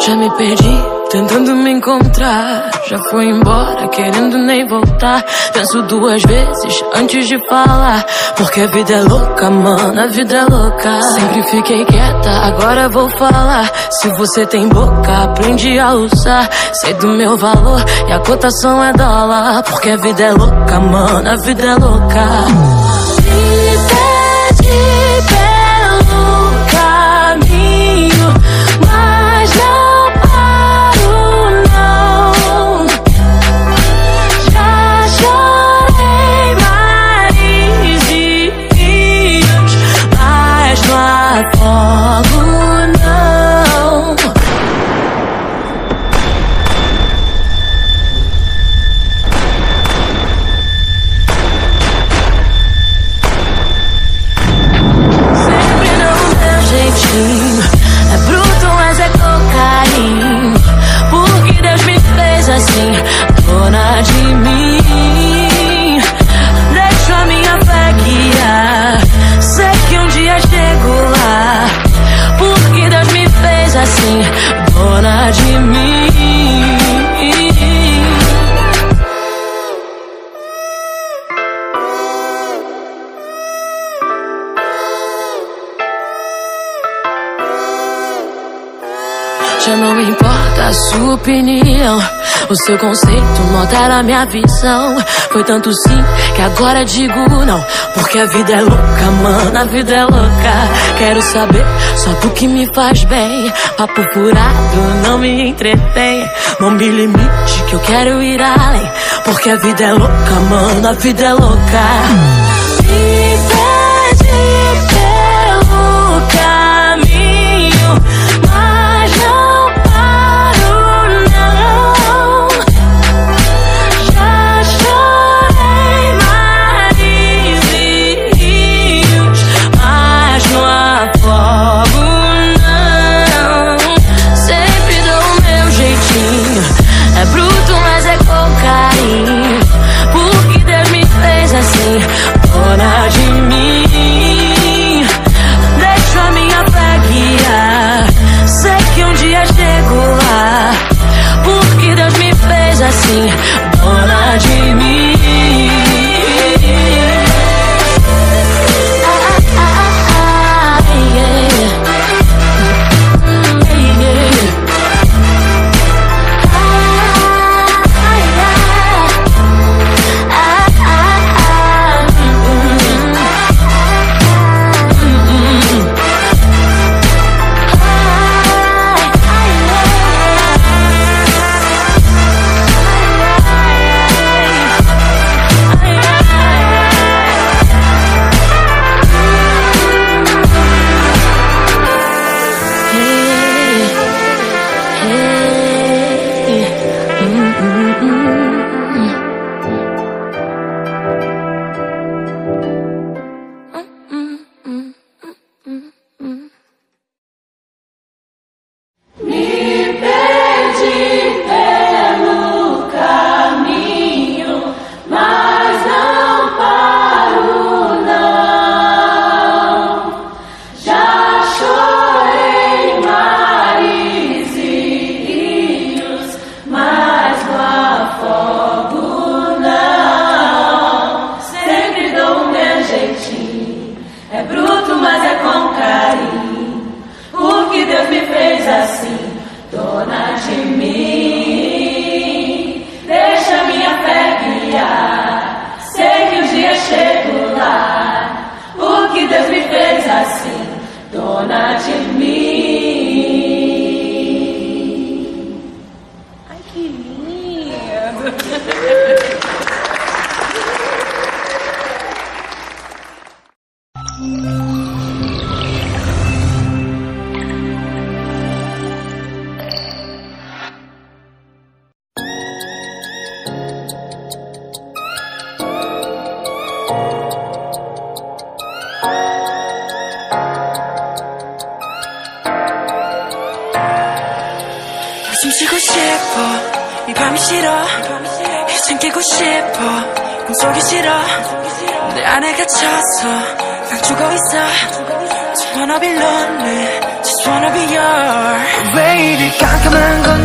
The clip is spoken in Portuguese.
Já me perdi, tentando me encontrar. Já foi embora, querendo nem voltar. Penso duas vezes antes de falar, porque a vida é louca, mano, a vida é louca. Sempre fiquei quieta, agora vou falar. Se você tem boca, aprende a usar. Sei do meu valor e a cotação é dólar, porque a vida é louca, mano, a vida é louca. Me pede pelo caminho, mas não paro, não. Já chorei mares e rios, mas não afogo, não. Sempre no meu jeitinho, é bruto, mas é com carinho, porque Deus me fez assim, dona de mim. Deixo a minha fé guiar, sei que um dia chego lá, porque Deus me fez assim, dona de mim. Já não importa a sua opinião, o seu conceito não altera a minha visão. Foi tanto sim que agora digo não, porque a vida é louca, mano, a vida é louca. Quero saber só do que me faz bem. Papo furado não me entretém. Não me limite que eu quero ir além, porque a vida é louca, mano, a vida é louca. Me pede pelo caminho, mas não paro, não. Já chorei mares e rios, mas não afogo, não. Sempre dou o meu jeitinho, é bruto, mas é com carinho, porque Deus me fez assim, dona de mim. Deixo a minha fé guiar, sei que um dia chego lá, porque Deus me fez assim, dona de mim. 숨쉬고 싶어, 이 밤이 싫어, 이젠 깨고 싶어, 꿈속이 싫어. 내 안에 갇혀서 난 죽어있어. Just wanna be lonely, just wanna be yours. Waiting 깜깜한 건